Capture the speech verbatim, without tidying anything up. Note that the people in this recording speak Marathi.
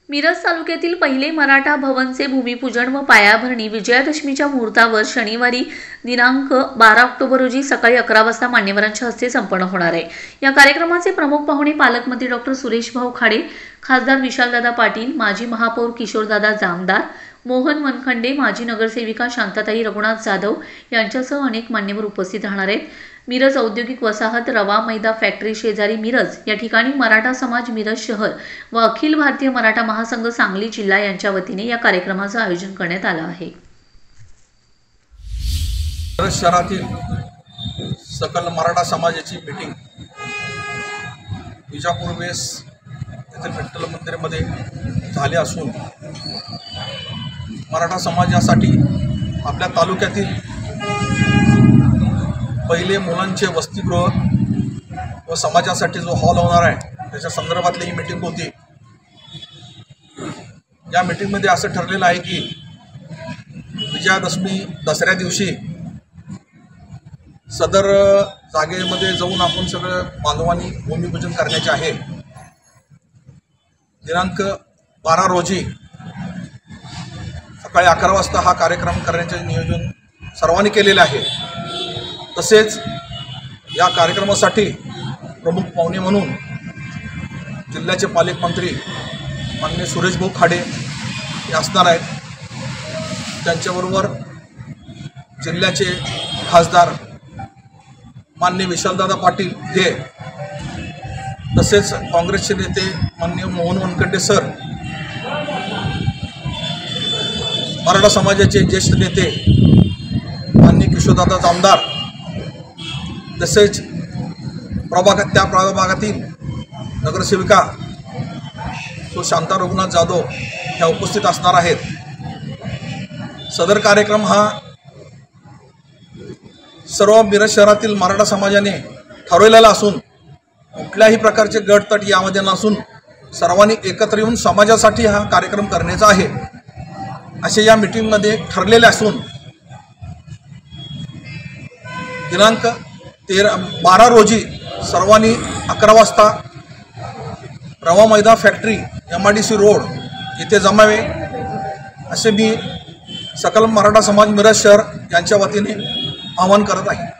मिरज तालुक्यातील पहिले मराठा भवनचे भूमिपूजन व पायाभरणी विजयादशमीच्या मुहूर्तावर शनिवारी दिनांक बारा ऑक्टोबर रोजी सकाळी अकरा वाजता मान्यवरांच्या हस्ते संपन्न होणार आहे। या कार्यक्रमाचे प्रमुख पाहुणे पालकमंत्री डॉक्टर सुरेश भाऊ खाडे, खासदार विशालदादा पाटील, माजी महापौर किशोरदादा जामदार, मोहन वनखंडे, माजी नगरसेविका शांताताई रघुनाथ जाधव यांच्यासह अनेक मान्यवर उपस्थित राहणार आहेत। मिरज औद्योगिक वसाहत रवा मैदा फॅक्टरी शेजारी मिरज या ठिकाणी मराठा समाज मिरज शहर व अखिल भारतीय मराठा महासंघ सांगली जिल्हा यांच्या वतीने या कार्यक्रमाचे आयोजन करण्यात आले आहे। मिरज शहरातील सकल मराठा समाजाची मीटिंग विजापूर वेस येथील विठ्ठल मंदिरामध्ये झाली असून मराठा समाजासाठी आपल्या तालुक्यातील पहिले मुलांचे वसतिगृह व समाजासाठी जो हॉल होणार आहे त्याच्या संदर्भातली ही मीटिंग होती। या मीटिंगमध्ये असं ठरलेलं आहे की विजयादशमी दसऱ्या दिवशी सदर जागेमध्ये जाऊन आपण सगळं बांधवांनी भूमिपूजन करण्याचे आहे। दिनांक बारा रोजी सकाळी अकरा वाजता हा कार्यक्रम करण्याचे नियोजन सर्वांनी केलेले आहे। तसेच या कार्यक्रमासाठी प्रमुख पाहुणे म्हणून जिल्ह्याचे पालकमंत्री माननीय सुरेश भाऊ खाडे हे असणार आहेत। त्यांच्याबरोबर जिल्ह्याचे खासदार माननीय विशालदादा पाटील हे, तसेच काँग्रेसचे नेते माननीय मोहन वनखंडे सर, मराठा समाजाचे ज्येष्ठ नेते माननीय किशोरदादा जामदार, तसेच प्रभागात त्या प्रभागातील नगरसेविका तो शांता रघुनाथ जाधव ह्या उपस्थित असणार आहेत। सदर कार्यक्रम हा सर्व मिरज शहरातील मराठा समाजाने ठरवलेला असून कुठल्याही प्रकारचे गटतट यामध्ये नसून सर्वांनी एकत्र येऊन समाजासाठी हा कार्यक्रम करण्याचा आहे असे या मीटिंगमध्ये ठरलेले असून दिनांक तेरा बारा रोजी सर्वांनी अकरा वाजता रवा मैदा factory M I D C road येथे जमावे असे मी सकल मराठा समाज मिरज शहर यांच्या वतीने आवाहन करत आहे।